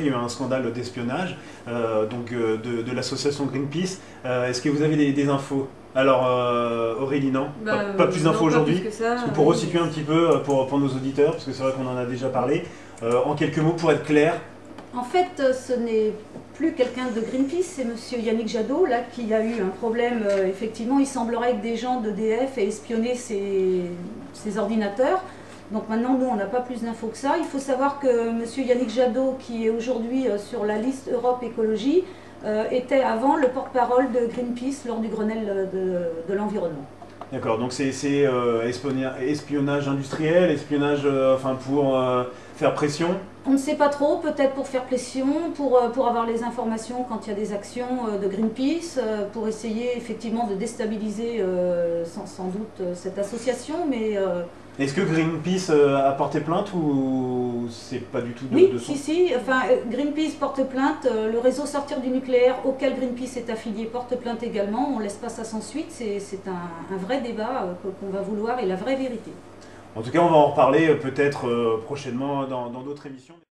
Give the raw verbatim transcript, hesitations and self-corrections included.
Il y a eu un scandale d'espionnage euh, donc euh, de, de l'association Greenpeace. Euh, Est-ce que vous avez des, des infos? Alors euh, Aurélie, non, Bah, pas, pas euh, plus non, d'infos pas aujourd'hui. plus que ça. Parce que pour Oui, resituer un mais- petit peu euh, pour, pour nos auditeurs, parce que c'est vrai qu'on en a déjà parlé, euh, en quelques mots pour être clair. En fait, euh, ce n'est plus quelqu'un de Greenpeace, c'est monsieur Yannick Jadot, là, qui a eu un problème. Euh, effectivement, il semblerait que des gens d'E D F aient espionné ses, ses ordinateurs. Donc maintenant, nous, on n'a pas plus d'infos que ça. Il faut savoir que monsieur Yannick Jadot, qui est aujourd'hui euh, sur la liste Europe Écologie, euh, était avant le porte-parole de Greenpeace lors du Grenelle de, de l'environnement. D'accord, donc c'est euh, espionnage industriel, espionnage euh, enfin pour euh, faire pression. On ne sait pas trop, peut-être pour faire pression, pour, euh, pour avoir les informations quand il y a des actions euh, de Greenpeace, euh, pour essayer effectivement de déstabiliser euh, sans, sans doute euh, cette association, mais... Euh, Est-ce que Greenpeace euh, a porté plainte ou c'est pas du tout de, oui, de son... si, si, enfin, euh, Greenpeace porte plainte, euh, le réseau Sortir du nucléaire auquel Greenpeace est affilié porte plainte également, on ne laisse pas ça sans suite, c'est un, un vrai débat euh, qu'on va vouloir et la vraie vérité. En tout cas, on va en reparler euh, peut-être euh, prochainement dans d'autres émissions.